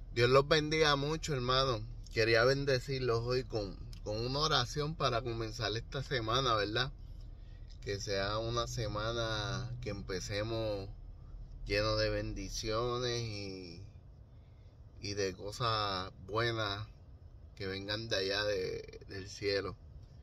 Dios los bendiga mucho, hermano. Quería bendecirlos hoy con una oración para comenzar esta semana, ¿verdad? Que sea una semana que empecemos lleno de bendiciones y de cosas buenas que vengan de allá del cielo.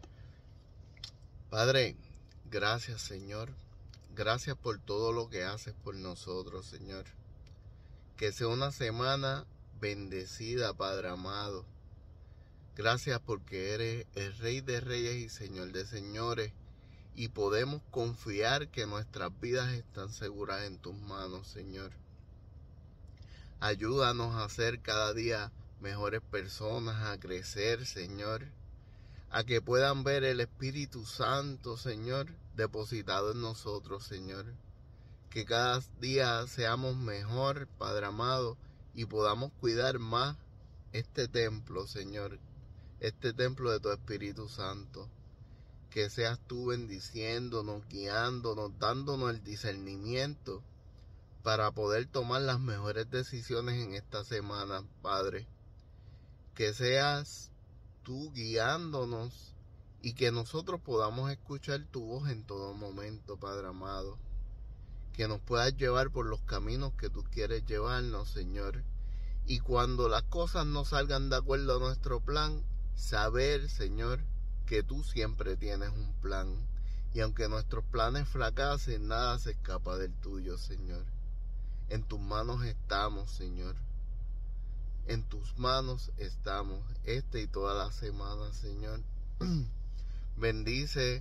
Padre, gracias, Señor. Gracias por todo lo que haces por nosotros, Señor. Que sea una semana bendecida, Padre amado. Gracias porque eres el Rey de Reyes y Señor de Señores, y podemos confiar que nuestras vidas están seguras en tus manos, Señor. Ayúdanos a ser cada día mejores personas, a crecer, Señor, a que puedan ver el Espíritu Santo, Señor, depositado en nosotros, Señor. Que cada día seamos mejor, Padre amado, y podamos cuidar más este templo, Señor, este templo de tu Espíritu Santo. Que seas tú bendiciéndonos, guiándonos, dándonos el discernimiento para poder tomar las mejores decisiones en esta semana, Padre. Que seas tú guiándonos y que nosotros podamos escuchar tu voz en todo momento, Padre amado. Que nos puedas llevar por los caminos que tú quieres llevarnos, Señor. Y cuando las cosas no salgan de acuerdo a nuestro plan, saber, Señor, que tú siempre tienes un plan. Y aunque nuestros planes fracasen, nada se escapa del tuyo, Señor. En tus manos estamos, Señor. En tus manos estamos esta y toda la semana, Señor. Bendice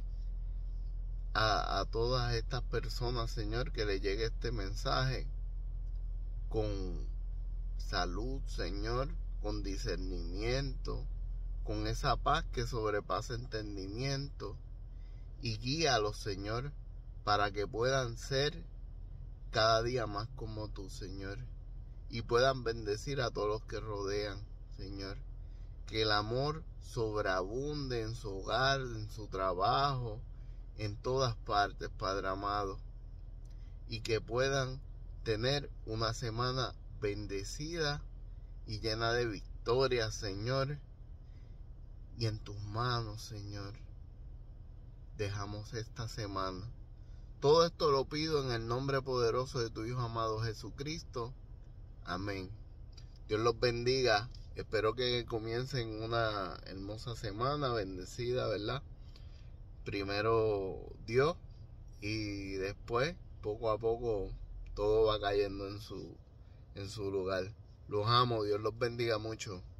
a todas estas personas, Señor, que le llegue este mensaje con salud, Señor, con discernimiento, con esa paz que sobrepasa entendimiento, y guíalos, Señor, para que puedan ser cada día más como tú, Señor, y puedan bendecir a todos los que rodean, Señor. Que el amor sobreabunde en su hogar, en su trabajo, en todas partes, Padre amado, y que puedan tener una semana bendecida y llena de victorias, Señor. Y en tus manos, Señor, dejamos esta semana. Todo esto lo pido en el nombre poderoso de tu Hijo amado Jesucristo. Amén. Dios los bendiga. Espero que comiencen una hermosa semana bendecida, ¿verdad? Primero Dios y después, poco a poco, todo va cayendo en su lugar. Los amo. Dios los bendiga mucho.